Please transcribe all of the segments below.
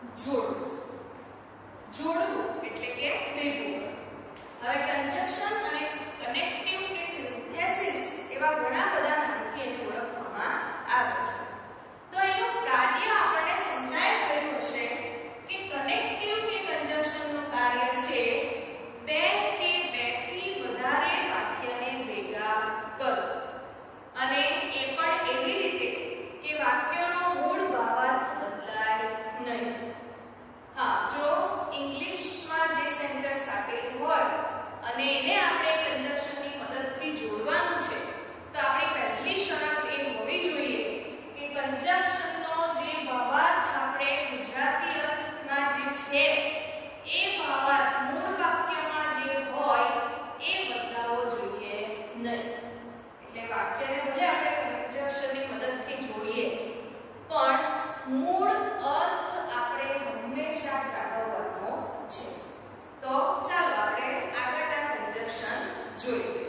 જોડવું. જોડવું એટલે કે ભેગું. હવે કંજક્શન અને કનેક્ટિવ કે સિન્થેસિસ એવા ઘણા બધા નામથી એને ઓળખવામાં આવે છે. તો એનું કાર્ય આપણને સમજાય ગયું હશે કે કનેક્ટિવ કે કંજક્શનનું કાર્ય છે બે કે બેથી વધારે વાક્યને ભેગા કરવું, અને એ પણ એવી રીતે કે વાક્યનો મૂળ ભાવાર્થ બદલાય નહીં. હા, જો ઇંગ્લિશમાં જે સેન્ટેન્સ આપેલું હોય અને એને આપણે કંજક્શનની મદદથી જોડવાનું છે, તો આપણી પહેલી શરત એ હોવી જોઈએ કે કંજક્શનનો જે ભાવાર્થ આપણે ગુજરાતી અર્થમાં જે છે એ ભાવાર્થ મૂળ વાક્યમાં જે હોય એ બદલાવો જોઈએ નહીં. એટલે વાક્યને ભલે આપણે કંજક્શનની મદદથી જોડીએ, પણ મૂળ અર્થ આપણે હંમેશા જાળવવાનો છે. તો ચાલો આપણે આગળના કંજક્શન જોઈએ.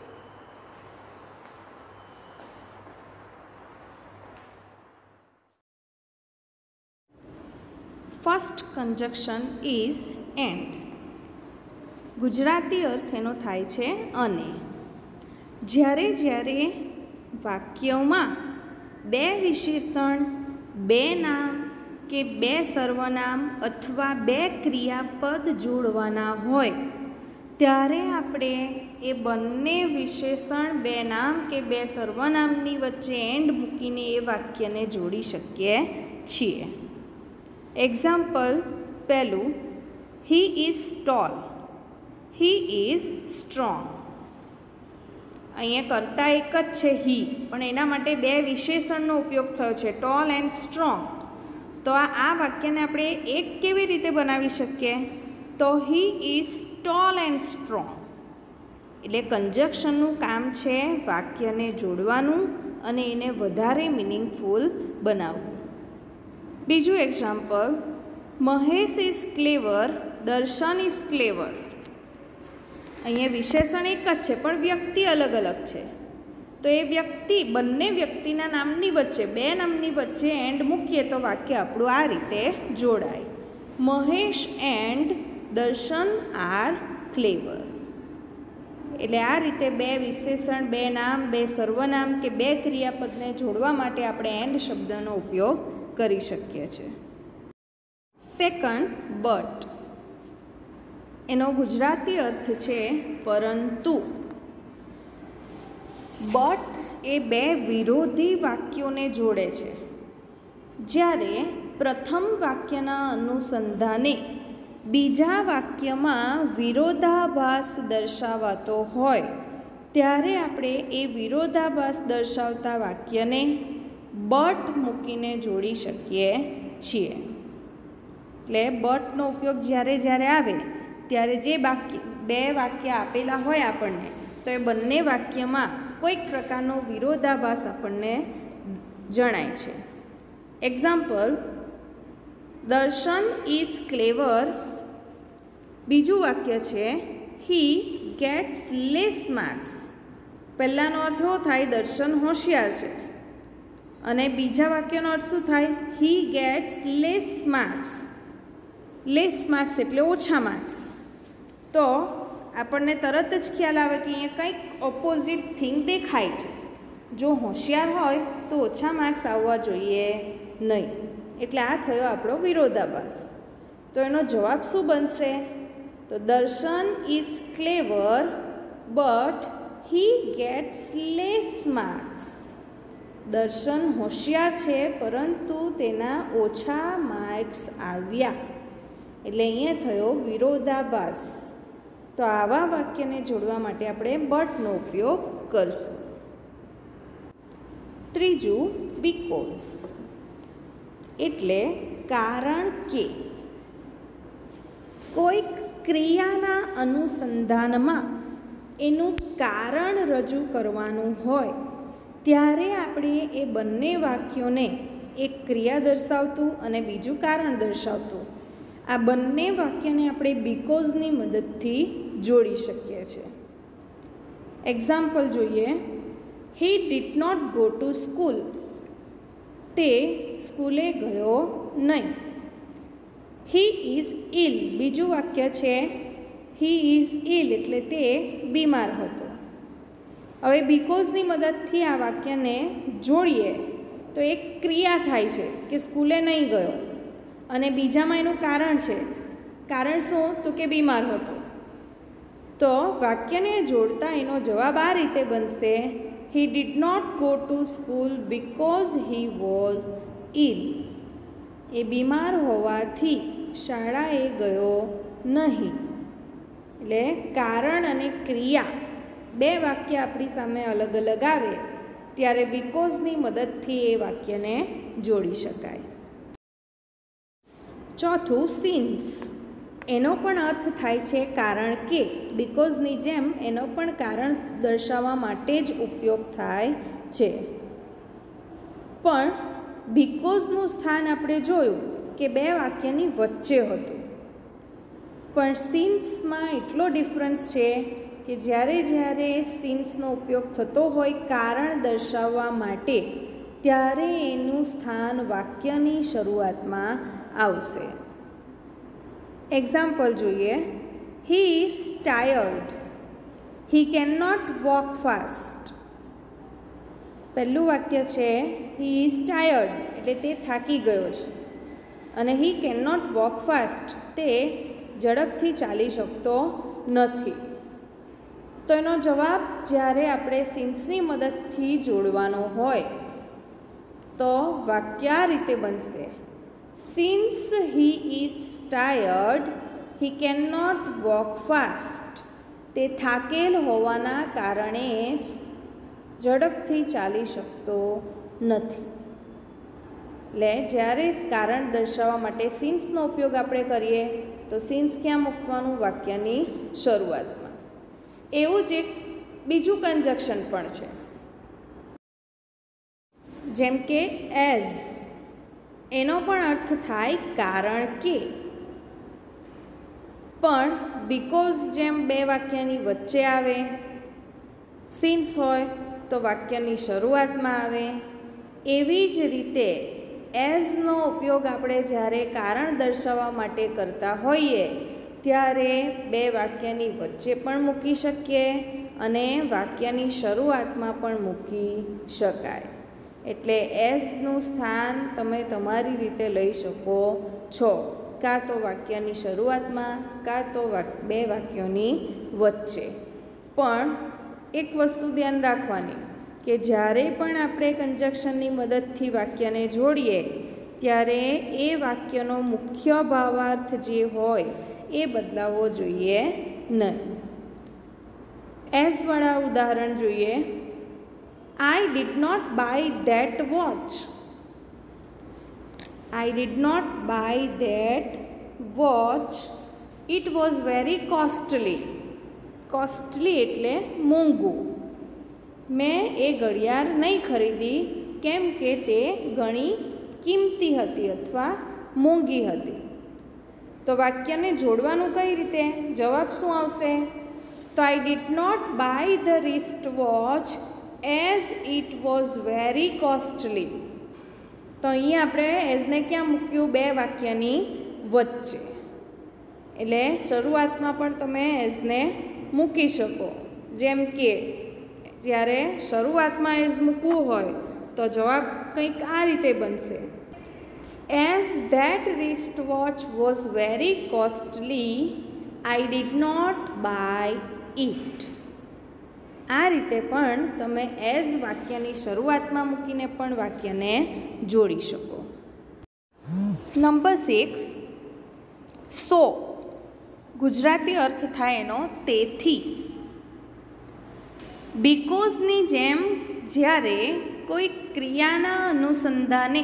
First conjunction is and. Gujarati અર્થ એનો થાય છે અને. જ્યારે જ્યારે વાક્યોમાં બે વિશેષણ, બે નામ કે બે સર્વનામ અથવા બે ક્રિયાપદ જોડવાના હોય, ત્યારે આપણે એ બંને વિશેષણ, બે નામ કે બે સર્વનામની વચ્ચે એન્ડ મૂકીને એ વાક્યને જોડી શકીએ છીએ. એક્ઝામ્પલ પહેલું, he is tall, he is strong. અહીંયા કરતા એક જ છે હી, પણ એના માટે બે વિશેષણનો ઉપયોગ થયો છે, ટોલ એન્ડ સ્ટ્રોંગ. તો આ વાક્યને આપણે એક કેવી રીતે બનાવી શકીએ? તો he is tall and strong. એટલે કંજક્શનનું કામ છે વાક્યને જોડવાનું અને એને વધારે મિનિંગફુલ બનાવવું. બીજું એક્ઝામ્પલ, મહેશ ઇઝ ક્લેવર, દર્શન ઇઝ ક્લેવર. અહીંયા વિશેષણ એક જ છે પણ વ્યક્તિ અલગ અલગ છે. તો એ વ્યક્તિ, બંને વ્યક્તિના નામની વચ્ચે, બે નામની વચ્ચે એન્ડ મૂકીએ તો વાક્ય આપણું આ રીતે જોડાય, Mahesh and Darshan are clever. એટલે આ રીતે બે વિશેષણ, બે નામ, બે સર્વનામ કે બે ક્રિયાપદને જોડવા માટે આપણે એન્ડ શબ્દનો ઉપયોગ કરી શકીએ છીએ. Second, but. એનો ગુજરાતી અર્થ છે પરંતુ. બટ એ બે વિરોધી વાક્યોને જોડે છે. જ્યારે પ્રથમ વાક્યના અનુસંધાને બીજા વાક્યમાં વિરોધાભાસ દર્શાવાતો હોય, ત્યારે આપણે એ વિરોધાભાસ દર્શાવતા વાક્યને બટ મૂકીને જોડી શકીએ છીએ. એટલે બટનો ઉપયોગ જ્યારે જ્યારે આવે ત્યારે જે બે વાક્ય આપેલા હોય આપણને, તો એ બંને વાક્યમાં કોઈક પ્રકારનો વિરોધાભાસ આપણને જણાય છે. એક્ઝામ્પલ, દર્શન ઇઝ ક્લેવર. બીજું વાક્ય છે હી ગેટ્સ લેસ માર્ક્સ. પહેલાંનો અર્થ એવો થાય દર્શન હોશિયાર છે, અને બીજા વાક્યનો અર્થ શું થાય? He gets less marks. Less marks એટલે ઓછા માર્ક્સ. તો આપણને તરત જ ખ્યાલ આવે કે અહીંયા કંઈક ઓપોઝિટ થિંગ દેખાય છે. જો હોશિયાર હોય તો ઓછા માર્ક્સ આવવા જોઈએ નહીં. એટલે આ થયો આપણો વિરોધાભાસ. તો એનો જવાબ શું બનશે? તો Darshan is clever but he gets less marks. Darshan હોશિયાર છે પરંતુ તેના ઓછા માર્ક્સ આવ્યા. એટલે અહીંયા થયો વિરોધાભાસ. તો આવા વાક્યને જોડવા માટે આપણે બટનો ઉપયોગ કરશું. ત્રીજું, બીકોઝ. એટલે કારણ કે. કોઈક ક્રિયાના અનુસંધાનમાં એનું કારણ રજૂ કરવાનું હોય, ત્યારે આપણે એ બંને વાક્યોને, એક ક્રિયા દર્શાવતું અને બીજું કારણ દર્શાવતું, આ બંને વાક્યને આપણે બીકોઝની મદદથી જોડી શકીએ છીએ. એક્ઝામ્પલ જોઈએ, he did not go to school. તે સ્કૂલે ગયો નહીં. He is ill. બીજું વાક્ય છે હી ઇઝ ઇલ એટલે તે બીમાર હતો. હવે બીકોઝની મદદથી આ વાક્યને જોડીએ તો એક ક્રિયા થાય છે કે સ્કૂલે નહીં ગયો, અને બીજામાં એનું કારણ છે. કારણ શું? તો કે બીમાર હતો. તો વાક્યને જોડતા એનો જવાબ આ રીતે બનશે, he did not go to school because he was ill. એ બીમાર હોવાથી શાળાએ ગયો નહીં. એટલે કારણ અને ક્રિયા બે વાક્ય આપણી સામે અલગ અલગ આવે ત્યારે બીકોઝની મદદથી એ વાક્યને જોડી શકાય. ચોથું, સિન્સ. એનો પણ અર્થ થાય છે કારણ કે. બીકોઝની જેમ એનો પણ કારણ દર્શાવવા માટે જ ઉપયોગ થાય છે. પણ બીકોઝનું સ્થાન આપણે જોયું કે બે વાક્યની વચ્ચે હતું. પણ સિન્સમાં એટલો ડિફરન્સ છે કે જ્યારે સિન્સનો ઉપયોગ થતો હોય કારણ દર્શાવવા માટે, ત્યારે એનું સ્થાન વાક્યની શરૂઆતમાં આવશે. એક્ઝામ્પલ જોઈએ. He is tired. He can not walk fast. પહેલું વાક્ય છે હી ઇઝ ટાયર્ડ એટલે તે થાકી ગયો છે, અને he can not walk fast તે ઝડપથી ચાલી શકતો નથી. તો એનો જવાબ જ્યારે આપણે સિન્સની મદદથી જોડવાનો હોય તો વાક્ય આ રીતે બનશે, since he is tired he can not walk fast. તે થાકેલ હોવાના કારણે જ ઝડપથી ચાલી શકતો નથી. એટલે જ્યારે કારણ દર્શાવવા માટે સિન્સનો ઉપયોગ આપણે કરીએ તો સિન્સ ક્યાં મૂકવાનું? વાક્યની શરૂઆતમાં. એવું જ એક બીજું કન્જક્શન પણ છે, જેમ કે એઝ. એનો પણ અર્થ થાય કારણ કે. પણ બીકોઝ જેમ બે વાક્યની વચ્ચે આવે, સિન્સ હોય તો વાક્યની શરૂઆતમાં આવે, એવી જ રીતે એઝનો ઉપયોગ આપણે જ્યારે કારણ દર્શાવવા માટે કરતા હોઈએ ત્યારે બે વાક્યની વચ્ચે પણ મૂકી શકીએ અને વાક્યની શરૂઆતમાં પણ મૂકી શકાય. એટલે એઝનું સ્થાન તમે તમારી રીતે લઈ શકો છો, કાં તો વાક્યની શરૂઆતમાં કાં તો બે વાક્યોની વચ્ચે. પણ એક વસ્તુ ધ્યાન રાખવાની કે જ્યારે પણ આપણે કન્જક્શનની મદદથી વાક્યને જોડીએ ત્યારે એ વાક્યનો મુખ્ય ભાવાર્થ જે હોય એ બદલાવવો જોઈએ નહીં. એઝવાળા ઉદાહરણ જોઈએ. I did not buy that watch. I did not buy that watch. It was very costly. Costly એટલે મોંઘું. મેં એ ઘડિયાળ નહીં ખરીદી કેમ કે તે ઘણી કિંમતી હતી અથવા મોંઘી હતી. તો વાક્યને જોડવાનું કઈ રીતે? જવાબ શું આવશે? તો I did not buy the wrist watch as it was very costly. તો અહીંયા આપણે એઝને ક્યાં મૂક્યું? બે વાક્યની વચ્ચે. એટલે શરૂઆતમાં પણ તમે એઝને મૂકી શકો. જેમ કે જ્યારે શરૂઆતમાં એઝ મૂકવું હોય તો જવાબ કંઈક આ રીતે બનશે, as that wrist watch was very costly I did not buy it. આ રીતે પણ તમે એઝ વાક્યની શરૂઆતમાં મૂકીને પણ વાક્યને જોડી શકો. નંબર 6, સો. ગુજરાતી અર્થ થાય એનો તેથી. બીકોઝની જેમ જ્યારે કોઈ ક્રિયાના અનુસંધાને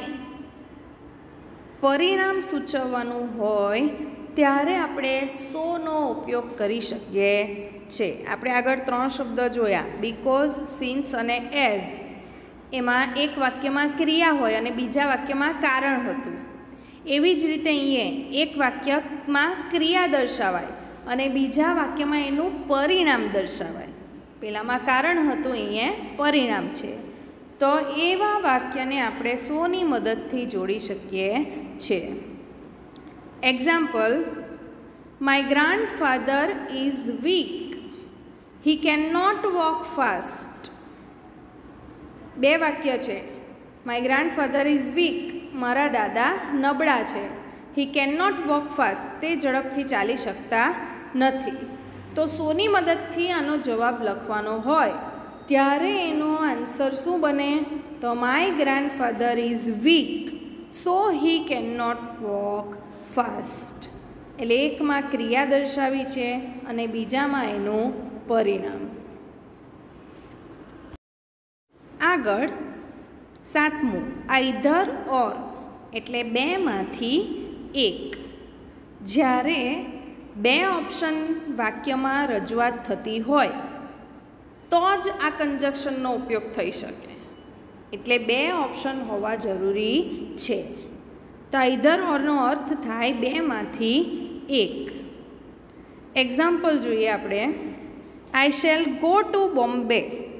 પરિણામ સૂચવવાનું હોય ત્યારે આપણે સોનો ઉપયોગ કરી શકીએ છીએ. આપણે આગળ 3 શબ્દ જોયા, બીકોઝ, સિન્સ અને એઝ. એમાં એક વાક્યમાં ક્રિયા હોય અને બીજા વાક્યમાં કારણ હતું. એવી જ રીતે અહીંયા એક વાક્યમાં ક્રિયા દર્શાવાય અને બીજા વાક્યમાં એનું પરિણામ દર્શાવાય. પહેલાંમાં કારણ હતું, અહીંયા પરિણામ છે. તો એવા વાક્યને આપણે સોની મદદથી જોડી શકીએ છીએ. Example, my grandfather is weak, he can not walk fast. બે વાક્ય છે. માય ગ્રાન્ડફાધર ઇઝ વીક, મારા દાદા નબળા છે. He can not walk fast, તે ઝડપથી ચાલી શકતા નથી. તો સોની મદદથી આનો જવાબ લખવાનો હોય ત્યારે એનો આન્સર શું બને? તો my grandfather is weak so he can not walk fast. એટલે એકમાં ક્રિયા દર્શાવી છે અને બીજામાં એનું પરિણામ. આગળ 7મું, આઈધર ઓર એટલે બેમાંથી એક. જ્યારે બે ઓપ્શન વાક્યમાં રજૂઆત થતી હોય તો જ આ કંજક્શનનો ઉપયોગ થઈ શકે. એટલે બે ઓપ્શન હોવા જરૂરી છે. તો આઈધર ઓરનો અર્થ થાય બેમાંથી એક. એક્ઝામ્પલ જોઈએ આપણે. I shall go to Bombay,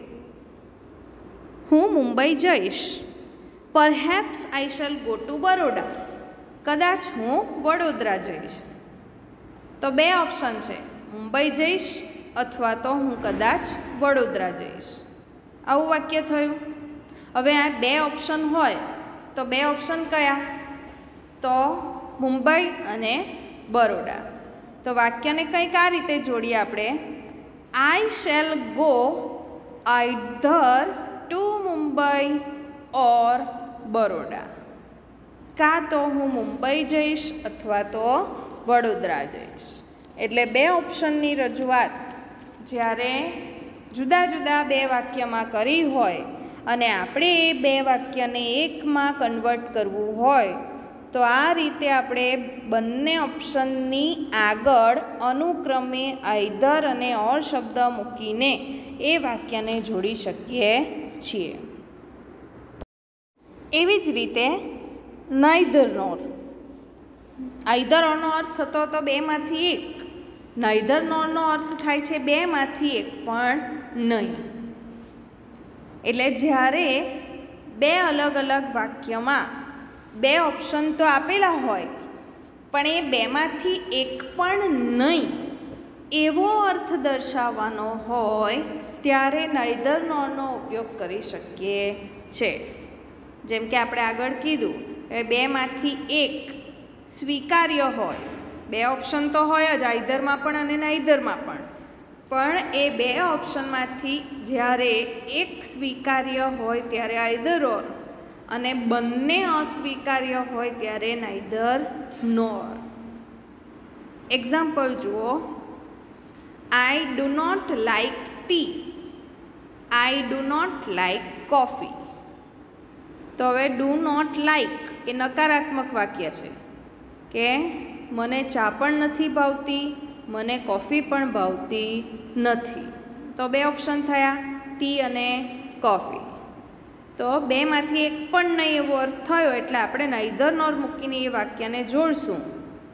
હું મુંબઈ જઈશ. Perhaps I shall go to Baroda, કદાચ હું વડોદરા જઈશ. તો બે ઓપ્શન છે, મુંબઈ જઈશ અથવા તો હું કદાચ વડોદરા જઈશ. આવું વાક્ય થયું. હવે આ બે ઓપ્શન હોય તો બે ઓપ્શન કયા? તો મુંબઈ અને બરોડા. તો વાક્યને કંઈક આ રીતે જોડીએ આપણે. I shall go either to Mumbai or Baroda. કાં તો હું મુંબઈ જઈશ અથવા તો વડોદરા જઈશ. એટલે બે ઓપ્શનની રજૂઆત જ્યારે જુદા જુદા બે વાક્યમાં કરી હોય અને આપણે એ બે વાક્યને એકમાં કન્વર્ટ કરવું હોય તો આ રીતે આપણે બંને ઓપ્શનની આગળ અનુક્રમે આઈધર અને ઓર શબ્દ મૂકીને એ વાક્યને જોડી શકીએ છીએ. એવી જ રીતે નાઈધર નોર. આઈધર ઓરનો અર્થ થતો તો બેમાંથી એક. નાઈધર નોરનો અર્થ થાય છે બેમાંથી એક પણ નહીં. એટલે જ્યારે બે અલગ અલગ વાક્યમાં બે ઓપ્શન તો આપેલા હોય પણ એ બેમાંથી એક પણ નહીં એવો અર્થ દર્શાવવાનો હોય ત્યારે નાઈધર નોરનો ઉપયોગ કરી શકીએ છે. જેમ કે આપણે આગળ કીધું, હવે બેમાંથી એક સ્વીકાર્ય હોય. બે ઓપ્શન તો હોય જ આઈધરમાં પણ અને નાઈધરમાં પણ એ બે ઓપ્શનમાંથી જ્યારે એક સ્વીકાર્ય હોય ત્યારે આઈધર ઓર અને બંને અસ્વીકાર્ય હોય ત્યારે નાઈધર નોર. એક્ઝામ્પલ જુઓ. I do not like tea, I do not like coffee. તો હવે ડુ નોટ લાઇક એ નકારાત્મક વાક્ય છે કે મને ચા પણ નથી ભાવતી, મને કોફી પણ ભાવતી નથી. તો બે ઓપ્શન થયા, ટી અને કોફી. તો બેમાંથી એક પણ નહીં એવો અર્થ થયો એટલે આપણે નાઈધર નોર મૂકીને એ વાક્યને જોડશું.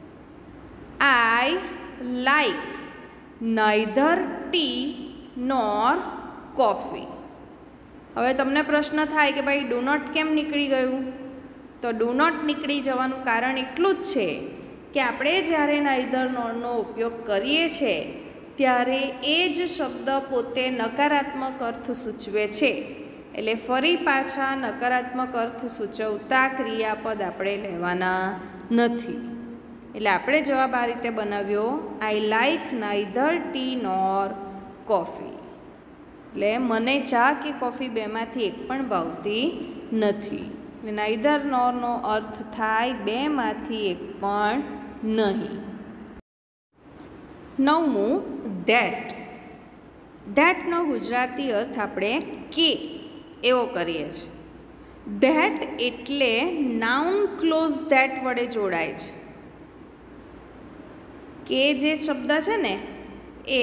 I like neither tea nor coffee. હવે તમને પ્રશ્ન થાય કે ભાઈ ડુ નોટ કેમ નીકળી ગયું? તો ડુ નોટ નીકળી જવાનું કારણ એટલું જ છે કે આપણે જ્યારે નાઈધર નોરનો ઉપયોગ કરીએ છીએ ત્યારે એ જ શબ્દ પોતે નકારાત્મક અર્થ સૂચવે છે. એટલે ફરી પાછા નકારાત્મક અર્થ સૂચવતા ક્રિયાપદ આપણે લેવાના નથી. એટલે આપણે જવાબ આ રીતે બનાવ્યો, I like neither tea nor coffee. એટલે મને ચા કે કોફી બેમાંથી એક પણ ભાવતી નથી. એટલે નાઈધર નોરનો અર્થ થાય બેમાંથી એક પણ નહીં. 9મું, ધેટ. ધેટનો ગુજરાતી અર્થ આપણે કે એવો કરીએ છીએ. ધેટ એટલે નાઉન ક્લોઝ ધેટ વડે જોડાય છે. કે જે શબ્દ છે ને એ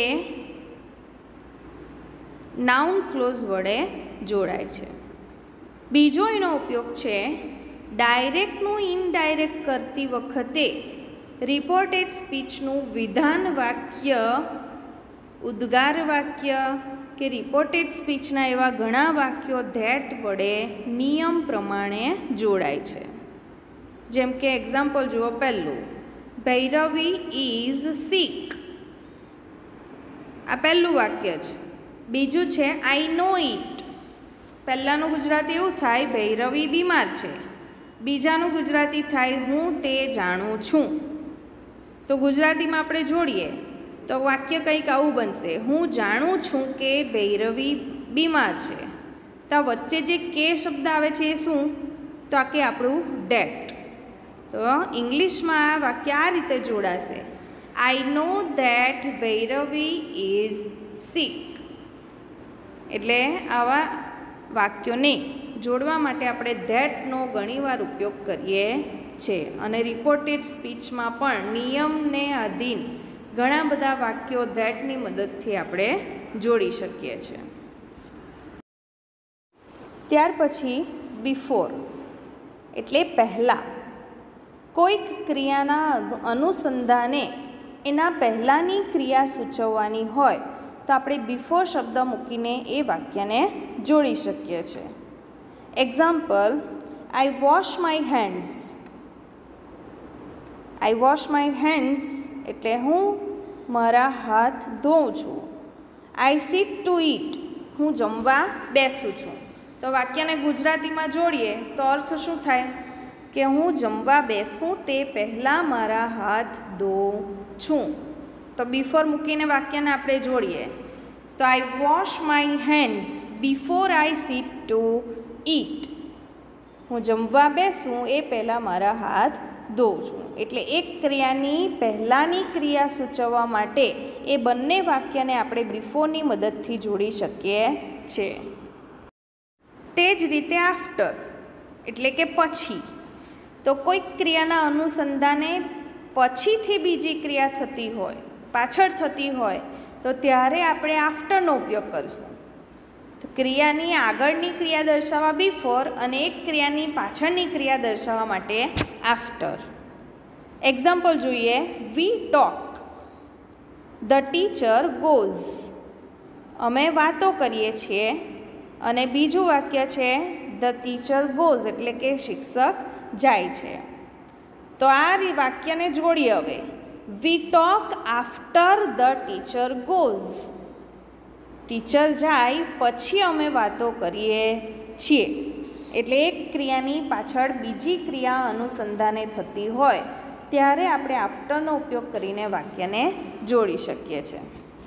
નાઉન ક્લોઝ વડે જોડાય છે. બીજો એનો ઉપયોગ છે ડાયરેક્ટનું ઇનડાયરેક્ટ કરતી વખતે રિપોર્ટેડ સ્પીચનું વિધાન વાક્ય, ઉદ્ગાર વાક્ય કે રિપોર્ટેડ સ્પીચના એવા ઘણા વાક્યો ધેટ વડે નિયમ પ્રમાણે જોડાય છે. જેમ કે એક્ઝામ્પલ જુઓ પહેલું, ભૈરવી ઇઝ સિક. આ પહેલું વાક્ય છે. બીજું છે આઈ નો ઇટ. પહેલાંનું ગુજરાતી એવું થાય ભૈરવી બીમાર છે. બીજાનું ગુજરાતી થાય હું તે જાણું છું. તો ગુજરાતીમાં આપણે જોડીએ તો વાક્ય કંઈક આવું બનશે, હું જાણું છું કે ભૈરવી બીમાર છે. તો વચ્ચે જે કે શબ્દ આવે છે એ શું? તો આ કે આપણું ડેટ. તો ઇંગ્લિશમાં આ વાક્ય આ રીતે જોડાશે, I know that Bhairavi is sick. એટલે આવા વાક્યોને જોડવા માટે આપણે ધેટનો ઘણીવાર ઉપયોગ કરીએ છીએ. અને રિપોર્ટેડ સ્પીચમાં પણ નિયમને આધીન ઘણા બધા વાક્યો ધેટની મદદથી આપણે જોડી શકીએ છીએ. ત્યાર પછી બિફોર એટલે પહેલાં. કોઈક ક્રિયાના અનુસંધાને એના પહેલાંની ક્રિયા સૂચવવાની હોય તો આપણે બિફોર શબ્દ મૂકીને એ વાક્યને જોડી શકીએ છીએ. Example, I wash my hands. I wash my hands એટલે હું મારા હાથ ધોઉં છું. આઈ સીટ ટુ ઈટ, હું જમવા બેસું છું. તો વાક્યને ગુજરાતીમાં જોડીએ તો અર્થ શું થાય કે હું જમવા બેસું તે પહેલાં મારા હાથ ધોઉં છું. તો બિફોર મૂકીને વાક્યને આપણે જોડીએ તો I wash my hands before I sit to eat. હું જમવા બેસું એ પહેલાં મારા હાથ ધોઉં છું. એટલે એક ક્રિયાની પહેલાંની ક્રિયા સૂચવવા માટે એ બંને વાક્યને આપણે બિફોરની મદદથી જોડી શકીએ છીએ. તે જ રીતે આફ્ટર એટલે કે પછી. તો કોઈક ક્રિયાના અનુસંધાને પછીથી બીજી ક્રિયા થતી હોય, પાછળ થતી હોય તો ત્યારે આપણે આફ્ટરનો ઉપયોગ કરીશું. તો ક્રિયાની આગળની ક્રિયા દર્શાવવા બિફોર અને એક ક્રિયાની પાછળની ક્રિયા દર્શાવવા માટે આફ્ટર. એક્ઝામ્પલ જોઈએ, we talk. The teacher goes. અમે વાતો કરીએ છીએ. અને બીજું વાક્ય છે ધ ટીચર ગોઝ એટલે કે શિક્ષક જાય છે. તો આ વાક્યને જોડીએ હવે. We talk after the teacher goes. Teacher જાય પછી અમે વાતો કરીએ છીએ. એટલે એક ક્રિયાની પાછળ બીજી ક્રિયા અનુસંધાને થતી હોય ત્યારે આપણે આફ્ટરનો ઉપયોગ કરીને વાક્યને જોડી શકીએ છીએ.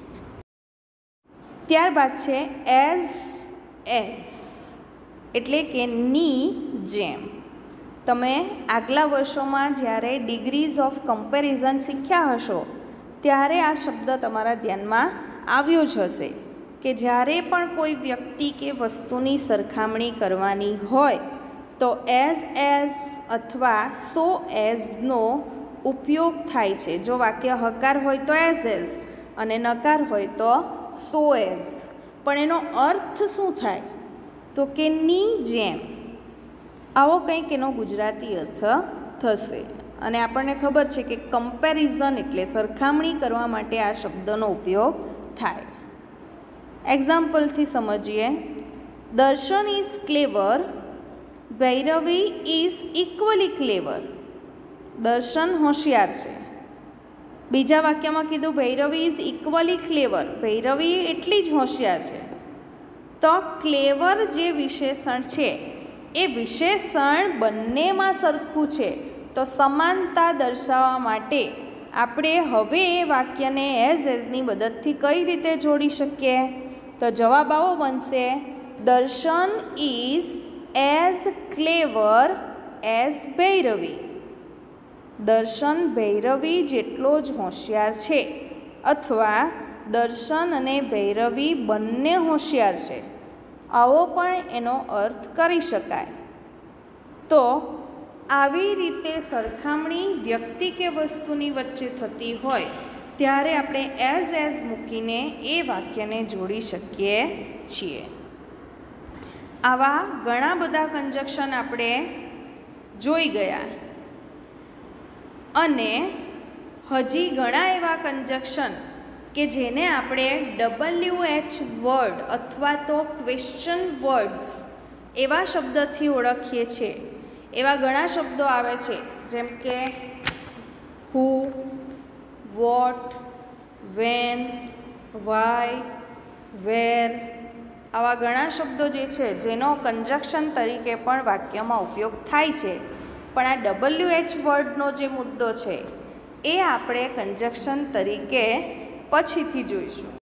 ત્યારબાદ છે એઝ એટલે કે ની જેમ. તમે આગલા વર્ષોમાં જ્યારે ડિગ્રીઝ ઓફ કમ્પેરિઝન શીખ્યા હશો ત્યારે આ શબ્દ તમારા ધ્યાનમાં આવ્યો જ હશે કે જ્યારે પણ કોઈ વ્યક્તિ કે વસ્તુની સરખામણી કરવાની હોય તો એઝ અથવા સો એઝનો ઉપયોગ થાય છે. જો વાક્ય હકાર હોય તો એઝ અને નકાર હોય તો સો એઝ. પણ એનો અર્થ શું થાય તો કે ની જેમ. આવો કંઈક એનો ગુજરાતી અર્થ થશે. અને આપણને ખબર છે કે કમ્પેરિઝન એટલે સરખામણી કરવા માટે આ શબ્દનો ઉપયોગ થાય. એક્ઝામ્પલથી સમજીએ, Darshan is clever, Bhairavi is equally clever. Darshan હોશિયાર છે. બીજા વાક્યમાં કીધું Bhairavi is equally clever, Bhairavi એટલી જ હોશિયાર છે. તો ક્લેવર જે વિશેષણ છે એ વિશેષણ બંનેમાં સરખું છે. તો સમાનતા દર્શાવવા માટે આપણે હવે એ વાક્યને એઝની મદદથી કઈ રીતે જોડી શકીએ? તો જવાબ આવો બનશે, Darshan is as clever as Bhairavi. Darshan Bhairavi જેટલો જ હોશિયાર છે, અથવા દર્શન અને ભૈરવી બંને હોશિયાર છે, આવો પણ એનો અર્થ કરી શકાય. તો આવી રીતે સરખામણી વ્યક્તિ કે વસ્તુની વચ્ચે થતી હોય ત્યારે આપણે એઝ મૂકીને એ વાક્યને જોડી શકીએ છીએ. આવા ઘણા બધા કંજક્શન આપણે જોઈ ગયા અને હજી ઘણા એવા કંજક્શન કે જેને આપણે WH વર્ડ અથવા તો ક્વેશ્ચન વર્ડ્સ એવા શબ્દથી ઓળખીએ છીએ. એવા ઘણા શબ્દો આવે છે, જેમ કે who, what, when, why, where આવા ઘણા શબ્દો જે છે જેનો કંજક્શન તરીકે પણ વાક્યમાં ઉપયોગ થાય છે. પણ આ WH વર્ડનો જે મુદ્દો છે એ આપણે કંજક્શન તરીકે પછીથી જોઈશું.